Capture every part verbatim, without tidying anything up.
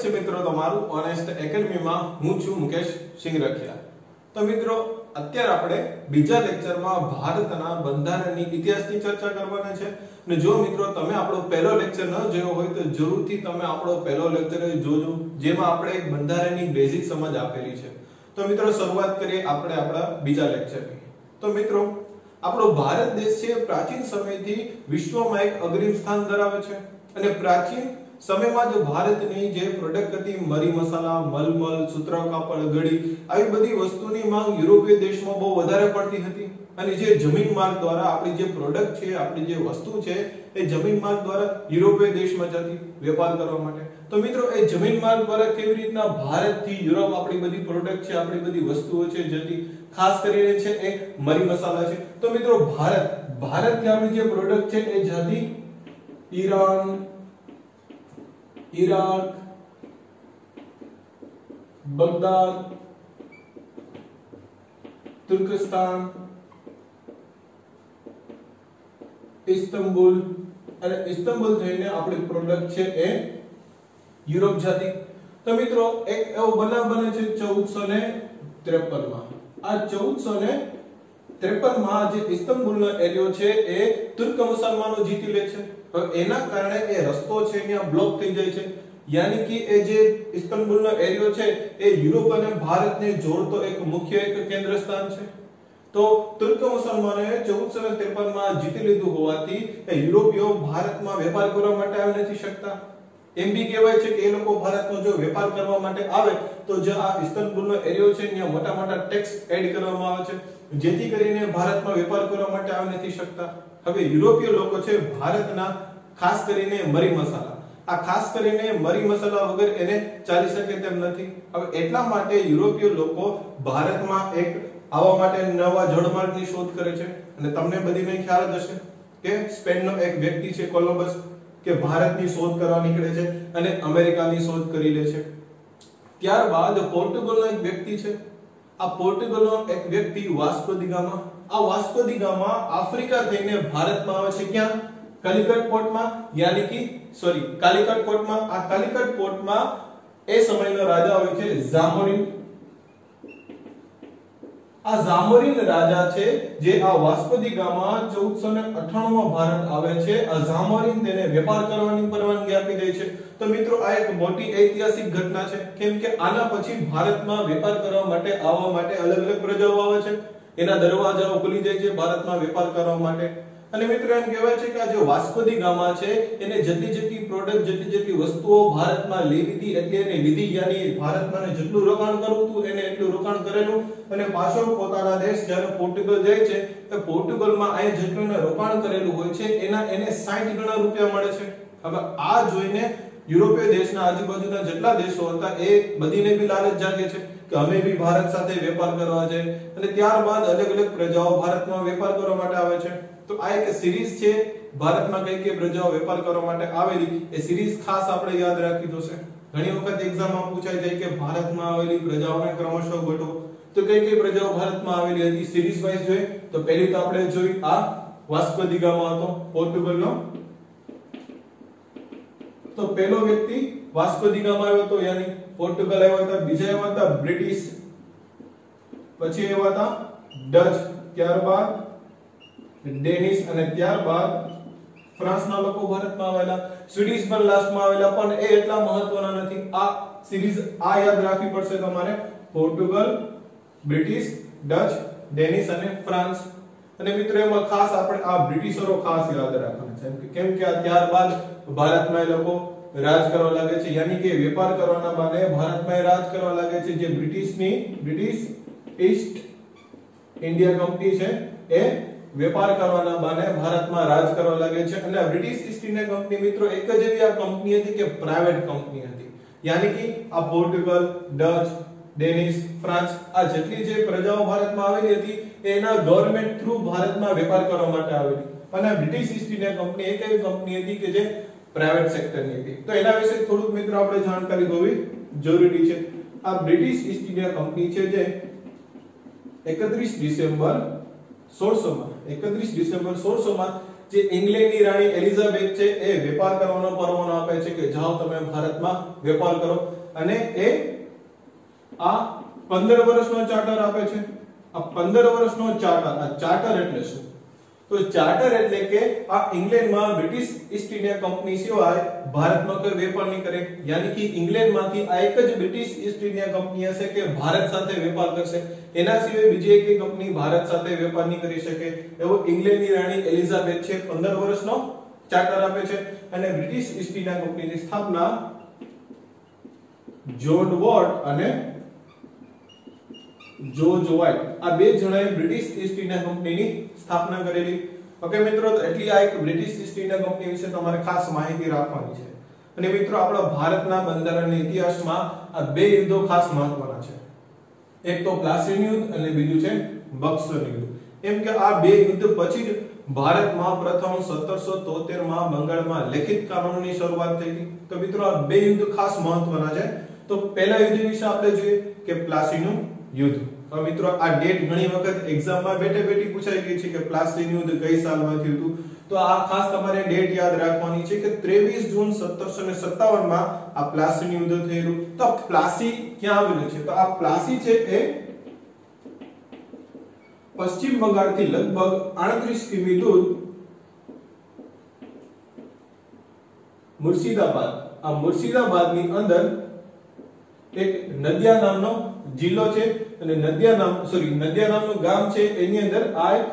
છે મિત્રો તમારું ઓનેસ્ટ એકેડમી માં હું છું મુકેશ સિંહ રખિયા। તો મિત્રો અત્યારે આપણે બીજા લેક્ચરમાં ભારતના બંધારણની ઇતિહાસની ચર્ચા કરવાના છે અને જો મિત્રો તમે આપણો પહેલો લેક્ચર ન જોયો હોય તો જરૂરથી તમે આપણો પહેલો લેક્ચર જોજો જેમાં આપણે એક બંધારણની બેઝિક સમજ આપેલી છે। તો મિત્રો શરૂઆત કરીએ આપણે આપણા બીજા લેક્ચરની। તો મિત્રો આપણો ભારત દેશ છે પ્રાચીન સમયથી વિશ્વમાં એક અગ્રીમ સ્થાન ધરાવે છે અને પ્રાચીન સમયમાં જો ભારતની જે પ્રોડક્ટ હતી મરી મસાલા મલમલ સૂતરાવ કાપડ ગળી આવી બધી વસ્તુની માંગ યુરોપીય દેશમાં બહુ વધારે પડતી હતી અને જે જમીન માર્ગ દ્વારા આપણી જે પ્રોડક્ટ છે આપણી જે વસ્તુ છે એ જમીન માર્ગ દ્વારા યુરોપીય દેશમાં જતી વેપાર કરવા માટે। તો મિત્રો એ જમીન માર્ગ દ્વારા કેવી રીતના ભારતથી યુરોપ આપણી બધી પ્રોડક્ટ છે આપણી બધી વસ્તુઓ છે જતી ખાસ કરીને છે એ મરી મસાલા છે। તો મિત્રો ભારત ભારતથી આપણી જે પ્રોડક્ટ છે એ જતી Iran Iraq Baghdad Turkestan Istanbul અને ઇસ્તાંબુલ થઈને આપણી પ્રોડક્ટ છે એ યુરોપ જતી। તો મિત્રો એક એવો બનાવ બને છે ચૌદસો ત્રેપન માં। આ ચૌદસો ત્રેપન માં જે ઇસ્તાંબુલનો એરિયો છે એ તુર્ક મુસલમાનો જીતી લે છે। હવે એના કારણે એ રસ્તો છે ત્યાં બ્લોક થઈ જાય છે યાની કે એ જે ઇસ્તાંબુલનો એરિયો છે એ યુરોપ અને ભારતને જોડતો એક મુખ્ય એક કેન્દ્ર સ્થાન છે। તો તુર્ક મુસલમાનોએ ચૌદસો ત્રેપન માં જીતી લીધું હોવાથી એ યુરોપીયો ભારતમાં વેપાર કરવા માટે આવી નથી શકતા। એમ બી કહેવાય છે કે એ લોકો ભારતમાં જો વેપાર કરવા માટે આવે તો જે આ ઇસ્તાંબુલનો એરિયો છે ત્યાં મોટા મોટા ટેક્સ એડ કરવામાં આવે છે જેથી કરીને ભારતમાં વેપાર કરવા માટે આવી નથી શકતા। હવે યુરોપીય લોકો છે ભારતના ખાસ કરીને મરી મસાલા આ ખાસ કરીને મરી મસાલા વગર એને ચાલી શકે તેમ નથી। હવે એટલા માટે યુરોપીય લોકો ભારતમાં એક આવવા માટે નવા જળમાર્ગની શોધ કરે છે અને તમને બધીને ખ્યાલ જ હશે કે સ્પેનનો એક વ્યક્તિ છે કોલંબસ કે ભારતની શોધ કરવા નીકળે છે અને અમેરિકાની શોધ કરી લે છે। ત્યારબાદ પોર્ટુગલનો એક વ્યક્તિ છે આ પોર્ટુગલનો એક વ્યક્તિ વાસ્કો દી ગામા આ વાસ્કો દી ગામા આફ્રિકા થઈને ભારતમાં આવે છે ક્યાં કાલિકટ પોર્ટમાં યાની કે સોરી કાલિકટ પોર્ટમાં આ કાલિકટ પોર્ટમાં એ સમયનો રાજા હોય છે ઝામોરિન। આ ઝામોરિન રાજા છે જે આ વાસ્કો દી ગામા ચૌદસો અઠ્ઠાણું માં ભારત આવે છે। આ ઝામોરિન તેને વેપાર કરવાની પરવાનગી આપી દે છે। તો મિત્રો આ એક મોટી ઐતિહાસિક ઘટના છે કેમ કે આના પછી ભારતમાં વેપાર કરવા માટે આવવા માટે અલગ અલગ પ્રજાઓ આવે છે એના દરવાજાઓ ખુલી જાય છે ભારતમાં વેપાર કરવા માટે। અને મિત્રો એમ કહેવાય છે કે આ જે વાસ્કો દી ગામા છે એને જતી જતી પ્રોડક્ટ જતી જતી વસ્તુઓ ભારતમાં લેવી હતી એટલે એને લીધી યાની ભારતમાં જેટલું રોકાણ કરવું હતું એને એટલું રોકાણ કરેલું અને પાછો પોતાના દેશ જ્યારે પોર્ટુગલ જાય છે તો પોર્ટુગલમાં આ જેટલું રોકાણ કરેલું હોય છે એના એને સાઠ ગણા રૂપિયા મળે છે। હવે આ જોઈને યુરોપીય દેશના આજુબાજુના જેટલા દેશો હતા એ બધીને બી લાલચ જાગે છે કે અમે બી ભારત સાથે વેપાર કરવા છે અને ત્યારબાદ અલગ અલગ પ્રજાઓ ભારતમાં વેપાર કરવા માટે આવે છે। તો આ એક સિરીઝ છે ભારતમાં કઈ કઈ પ્રજાઓ વેપાર કરવા માટે આવેલી એ સિરીઝ ખાસ આપણે યાદ રાખવી જોશે। ઘણી વખત એક્ઝામમાં પૂછાય જાય કે ભારતમાં આવેલી પ્રજાઓને ક્રમશઃ ગોઠવો તો કઈ કઈ પ્રજાઓ ભારતમાં આવેલી હતી સિરીઝ વાઇઝ જોઈએ તો પહેલી તો આપણે જોઈ આ વાસ્કો દી ગામા હતો પોર્ટુગલનો। તો પહેલો વ્યક્તિ વાસ્કો દી ગામા આવ્યો હતો યાની પોર્ટુગલ આવ્યા હતા। બીજા આવ્યા હતા બ્રિટિશ પછી આવ્યા હતા ડચ ત્યારબાદ ડેનિશ અને ત્યારબાદ ફ્રાન્સના લોકો ભારતમાં આવેલા સ્વીડિશ પણ લાસ્ટમાં આવેલા પણ એ એટલા મહત્વના નથી। આ સિરીઝ આ યાદ રાખવી પડશે તમારે પોર્ટુગલ બ્રિટિશ ડચ ડેનિશ અને ફ્રાન્સ। અને મિત્રો એમાં ખાસ આપણે આ બ્રિટિશરો ખાસ યાદ રાખવાના છે કેમ કે આ ત્યારબાદ ભારતમાં એ લોકો રાજ કરવા લાગે છે યાની કે વેપાર કરવાના બહાને ભારતમાં રાજ કરવા લાગે છે। જે બ્રિટિશની બ્રિટિશ ઈસ્ટ ઇન્ડિયા કંપની છે એ વેપાર કરવાના બહાને ભારતમાં રાજ કરવા લાગે છે અને બ્રિટિશ ઈસ્ટ ઇન્ડિયા કંપની મિત્રો એક જ એવી આ કંપની હતી કે પ્રાઇવેટ કંપની હતી યાની કે આ પોર્ટુગલ ડચ ડેનિશ ફ્રાન્સ આ જેટલી જે પ્રજાઓ ભારતમાં આવેલી હતી એના ગવર્નમેન્ટ થ્રુ ભારતમાં વેપાર કરવા માટે આવેલી અને બ્રિટિશ ઈસ્ટ ઇન્ડિયા કંપની એક એવી કંપની હતી કે જે પ્રાઇવેટ સેક્ટરની હતી। તો એના વિશે થોડુંક મિત્રો આપણે જાણકારી હોવી જરૂરી છે। આ બ્રિટિશ ઈસ્ટ ઇન્ડિયા કંપની છે જે એકત્રીસ ડિસેમ્બર સોળસો માં એકત્રીસ ડિસેમ્બર સોળસો માં જે ઇંગ્લેન્ડની રાણી એલિઝાબેથ છે એ વેપાર કરવાનો પરવાનો આપે છે કે જાઓ તમે ભારતમાં વેપાર કરો અને એ આ પંદર વર્ષનો ચાર્ટર આપે છે. આ પંદર વર્ષનો ચાર્ટર, આ ચાર્ટર એટલે શું? તો ચાર્ટર એટલે કે આ ઇંગ્લેન્ડમાં બ્રિટિશ ઈસ્ટ ઇન્ડિયા કંપની સિવાય ભારતમાં કોઈ વેપાર નહીં કરે. યાની કે ઇંગ્લેન્ડમાંથી આ એક જ બ્રિટિશ ઈસ્ટ ઇન્ડિયા કંપની હશે કે ભારત સાથે વેપાર કરશે. એના સિવાય બીજી એક કંપની ભારત સાથે વેપાર નહીં કરી શકે. એવો ઇંગ્લેન્ડની રાણી એલિઝાબેથ છે, પંદર વર્ષનો ચાર્ટર આપે છે. અને બ્રિટિશ ઈસ્ટ ઇન્ડિયા કંપનીની સ્થાપના જ્હોન વોર્ડ અને જોર્જ વ્હાઇટ આ બે જણાએ બ્રિટિશ ઈસ્ટ ઇન્ડિયા કંપનીની સ્થાપના કરેલી. ઓકે મિત્રો, તો એટલી આ એક બ્રિટિશ ઈસ્ટ ઇન્ડિયા કંપની વિશે તમારે ખાસ માહિતી રાખવાની છે. અને મિત્રો, આપણા ભારતના બંધારણના ઇતિહાસમાં આ બે યુદ્ધો ખાસ મહત્વના છે. એક તો પ્લાસીનું યુદ્ધ અને બીજું છે બક્સરનું યુદ્ધ. એમ કે આ બે યુદ્ધ પછી જ ભારતમાં પ્રથમ સત્તરસો તોતેર માં બંગાળમાં લેખિત કાનૂનની શરૂઆત થઈ હતી. તો મિત્રો, આ બે યુદ્ધ ખાસ મહત્વના છે. તો પહેલા યુદ્ધ વિશે આપણે જોઈએ કે પ્લાસીનું યુદ્ધ. તો મિત્રો, આ ડેટ ઘણી વખત એક્ઝામમાં બેઠે બેઠી પૂછાઈ ગઈ છે કે પ્લાસીનું યુદ્ધ કઈ સાલમાં થયું હતું. તો આ ખાસ તમારે ડેટ યાદ રાખવાની છે કે ત્રેવીસ જૂન સત્તરસો સત્તાવન માં આ પ્લાસીનું યુદ્ધ થયેલું. તો પ્લાસી ક્યાં આવેલું છે? તો આ પ્લાસી છે એ પશ્ચિમ બંગાળથી લગભગ આડત્રીસ કિમી દૂર મુર્શિદાબાદ, આ મુર્શિદાબાદની અંદર એક નદિયા નામનો જિલ્લો છે અને નદિયા નામ સોરી નદિયા નામનું ગામ છે. એની અંદર આ એક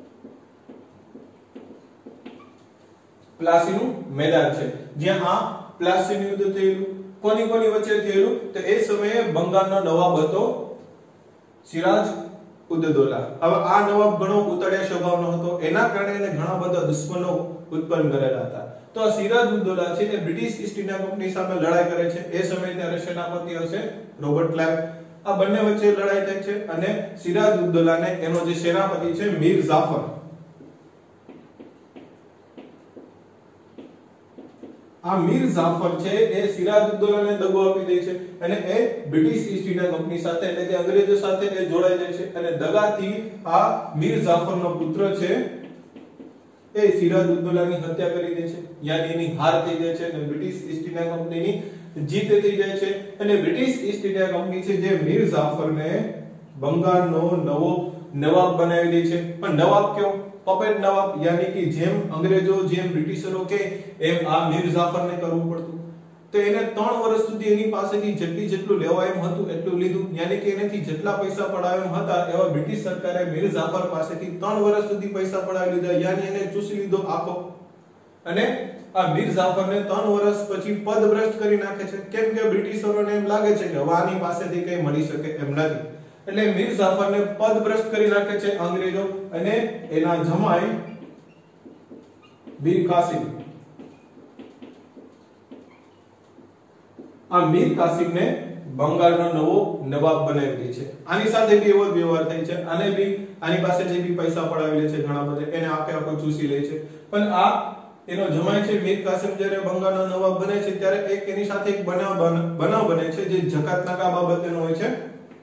પ્લાસીનું મેદાન છે જ્યાં આ પ્લાસીનું યુદ્ધ થયેલું. કોની કોની વચ્ચે થયેલું? તો એ સમયે બંગાળનો નવાબ હતો સિરાજ ઉદ્દૌલા. હવે આ નવાબ ઘણો ઉતળ્યા સ્વભાવનો હતો. એના કારણે એને ઘણા બધા દુશ્મનો ઉત્પન્ન કરેલા હતા. તો આ સિરાજ ઉદ્દૌલા છે એ બ્રિટિશ ઈસ્ટ ઇન્ડિયા કંપની સામે લડાઈ કરે છે. એ સમયે ત્યારે સેનાપતિ હશે રોબર્ટ ક્લાઇવ. આ બંને વચ્ચે લડાઈ થાય છે અને સિરાજ ઉદ્દૌલાને એનો જે સેનાપતિ છે મીર જાફર, આ મીર જાફર છે એ સિરાજ ઉદ્દૌલાને દગો આપી દે છે અને એ બ્રિટિશ ઈસ્ટ ઇન્ડિયા કંપની સાથે એટલે કે અંગ્રેજો સાથે એ જોડાઈ જાય છે. અને દગાથી આ મીર જાફરનો પુત્ર છે એ સિરાજ ઉદ્દૌલાની હત્યા કરી દે છે. યાની એની હાર થઈ જાય છે અને બ્રિટિશ ઈસ્ટ ઇન્ડિયા કંપનીની જીત થઈ જાય છે. અને બ્રિટિશ ઈસ્ટ ઇન્ડિયા કંપની છે જે મીર જાફરને બંગાળનો નવો નવાબ બનાવી દે છે. પણ નવાબ કયો? પપેટ નવાબ. યાની કે જેમ અંગ્રેજો જેમ બ્રિટિશરો કે એમ આ મીર જાફરને કરવું પડતું. તો એને ત્રણ વર્ષ સુધી એની પાસેથી જેટલી જેટલું લેવાય એમ હતું એટલું લીધું. યાની કે એનાથી જેટલા પૈસા પડાવે એમ હતા એવા બ્રિટિશ સરકારે મીર જાફર પાસેથી ત્રણ વર્ષ સુધી પૈસા પડાવી લીધા. યાની એને ચૂસી લીધો આખો. અને આ મીર જાફરને ત્રણ વર્ષ પછી પદભ્રષ્ટ કરી નાખે છે. કેમ કે બ્રિટિશરોને એમ લાગે છે કે હવે આની પાસેથી કંઈ મળી શકે એમ નથી. એટલે મીર જાફરને પદભ્રષ્ટ કરી નાખે છે અંગ્રેજો અને એના જમાઈ મીર કાસિમ, આ મીર કાસિમને બંગાળનો નવો નવાબ બનાવી દે છે. આની સાથે બી એવો જ વ્યવહાર થાય છે. આને બી આની પાસેથી બી પૈસા પડાવી લે છે ઘણા બધા. એને આખે આખો ચૂસી લે છે. પણ આ એનો જમાઈ છે મીર કાસિમ જ્યારે બંગાળનો નવાબ બને છે ત્યારે એક એની સાથે એક બનાવ બનાવ બને છે જે જકાત નાકા બાબતેનો હોય છે.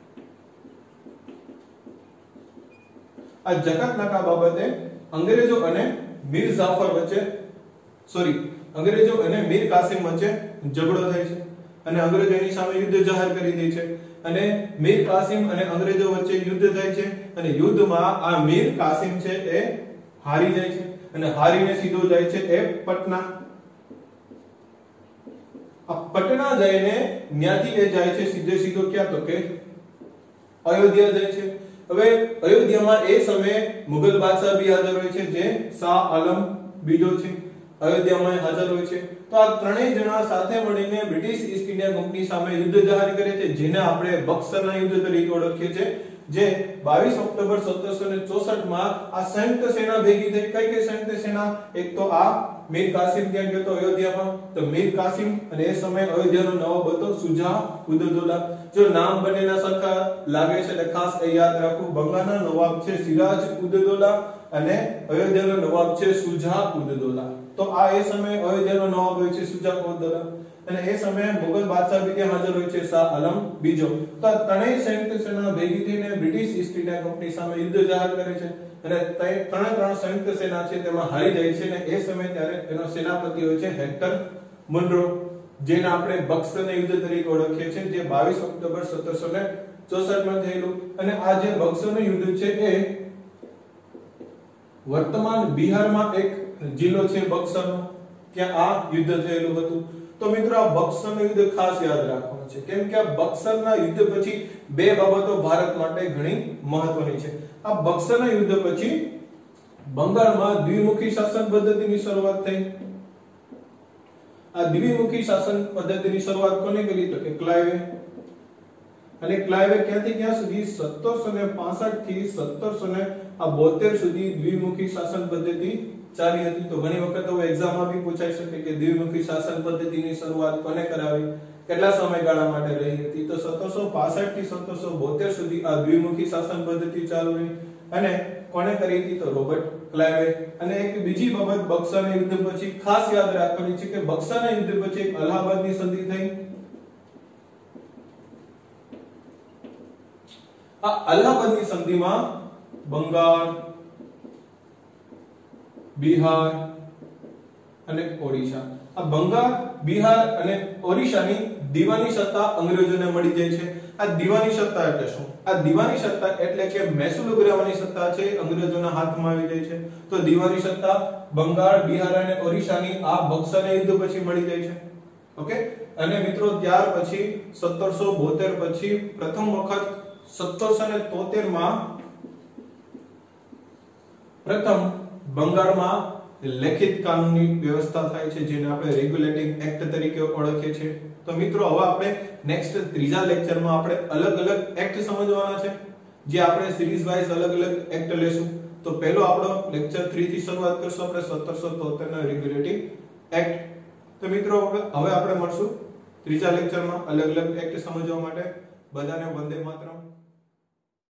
આ જકાત નાકા બાબતે અંગ્રેજો અને મીર જાફર વચ્ચે સોરી અંગ્રેજો અને મીર કાસિમ વચ્ચે ઝઘડો થાય છે અને અંગ્રેજો એની સામે યુદ્ધ જાહેર કરી દે છે. અને મીર કાસિમ અને અંગ્રેજો વચ્ચે યુદ્ધ થાય છે અને યુદ્ધમાં આ મીર કાસિમ છે એ હારી જાય છે અને હારીને સીધો જાય છે એ પટના. આ પટના જઈને ન્યાથી એ જાય છે સીધે સીધો ક્યાં? તો કે અયોધ્યા જાય છે. હવે અયોધ્યામાં એ સમયે મુગલ બાદશાહ બી હાજર હોય છે જે શાહ આલમ બીજો છે. અયોધ્યામાં હાજર હોય છે. તો આ ત્રણેય જણા સાથે મળીને બ્રિટિશ ઈસ્ટ ઇન્ડિયા કંપની સામે યુદ્ધ જાહેર કરે છે જેને આપણે બક્સરના યુદ્ધ તરીકે ઓળખીએ છીએ. જે બાવીસ ઓક્ટોબર સત્તરસો ચોસઠ માં આ સંયુક્ત સેના ભેગી થઈ. કઈ કઈ સંયુક્ત સેના? એક તો આ મીર કાસિમ ત્યાં ગયો તો અયોધ્યામાં. તો મીર કાસિમ અને એ સમયે અયોધ્યાનો નવાબ હતો સુજા ઉદ્દૌલા. જો નામ બંનેના સરખા લાગે છે એટલે ખાસ એ યાદ રાખવું. બંગાળના નવાબ છે સિરાજ ઉદ્દૌલા અને અયોધ્યાનો નવાબ છે સુજા ઉદ્દૌલા. તો આ એ સમયે અયોધ્યાનો નવાબ હોય છે સુજા ઉદ્દૌલા અને એ સમયે મુગલ બાદશાહ બી ત્યાં હાજર હોય છે શાહ આલમ બીજો. તો આ ત્રણેય સંયુક્ત સેના ભેગી થઈને બ્રિટિશ ઈસ્ટ ઇન્ડિયા કંપની સામે યુદ્ધ જાહેર કરે છે અને ત્રણે ત્રણ સંયુક્ત સેના છે તેમાં હારી જાય છે અને એ સમયે ત્યારે એનો સેનાપતિ હોય છે હેક્ટર મુનરો. જેને આપણે બક્સરના યુદ્ધ તરીકે ઓળખીએ છીએ, જે બાવીસ ઓક્ટોબર સત્તરસો ચોસઠ માં થયેલું. અને આ જે બક્સરનું યુદ્ધ છે એ વર્તમાન બિહારમાં એક જિલ્લો છે બક્સરનો, ત્યાં આ યુદ્ધ થયેલું હતું. તો મિત્રો આ બક્સરનું યુદ્ધ ખાસ યાદ રાખવાનું છે, કેમ કે આ બક્સરના યુદ્ધ પછી બે બાબતો ભારત માટે ઘણી મહત્વની છે. આ બક્સરના યુદ્ધ પછી બંગાળમાં દ્વિમુખી શાસન પદ્ધતિની શરૂઆત થઈ. આ દ્વિમુખી શાસન પદ્ધતિની શરૂઆત કોને કરી? તો કે ક્લાઇવે. અને ક્લાઇવે ક્યાંથી ક્યાં સુધી? સત્તરસો પાંસઠ થી સત્તરસો બોતેર સુધી દ્વિમુખી શાસન પદ્ધતિ ચાલી હતી. તો ઘણી વખત હવે એક્ઝામમાં બી પૂછાઈ શકે કે દ્વિમુખી શાસન પદ્ધતિની શરૂઆત કોને કરાવી, કેટલા સમયગાળા માટે રહી હતી? તો સત્તરસો પાંસઠ થી સત્તરસો બોતેર સુધી આ દ્વિમુખી શાસન પદ્ધતિ ચાલુ રહી. અને કોને કરી હતી? તો રોબર્ટ ક્લાઇવે. અને એક બીજી બાબત બક્સરના યુદ્ધ પછી ખાસ યાદ રાખવાની છે કે બક્સરના યુદ્ધ પછી એક અલ્હાબાદની સંધિ થઈ. આ અલ્હાબાદની સંધિમાં બંગાળ, બિહાર અને ઓડિશા, આ બંગાળ, બિહાર અને ઓડિશાની દીવાની સત્તા અંગ્રેજોને મળી જાય છે. આ દીવાની સત્તા એટલે શું? આ દીવાની સત્તા એટલે કે મહેસૂલ ઉઘરાવવાની સત્તા છે અંગ્રેજોના હાથમાં આવી જાય છે. તો દીવાની સત્તા બંગાળ, બિહાર અને ઓડિશાની આ બક્સરના યુદ્ધ પછી મળી જાય છે. ઓકે. અને મિત્રો ત્યાર પછી સત્તરસો બોતેર પછી પ્રથમ વખત સત્તરસો તોતેર માં પ્રથમ બંગાળમાં લેખિત કાનૂની વ્યવસ્થા થાય છે, જેને આપણે રેગ્યુલેટિંગ એક્ટ તરીકે ઓળખીએ છીએ. તો મિત્રો હવે આપણે નેક્સ્ટ ત્રીજા લેક્ચરમાં આપણે અલગ અલગ એક્ટ સમજવાના છે, જે આપણે સિરીઝ વાઇઝ અલગ અલગ એક્ટ લેશું. તો પહેલો આપણો લેક્ચર ત્રણ થી શરૂઆત કરશું આપણે સત્તરસો તોતેર ના રેગ્યુલેટિંગ એક્ટ. તો મિત્રો હવે આપણે મળશું ત્રીજા લેક્ચરમાં અલગ અલગ એક્ટ સમજવા માટે. બધાને વંદે માતરમ.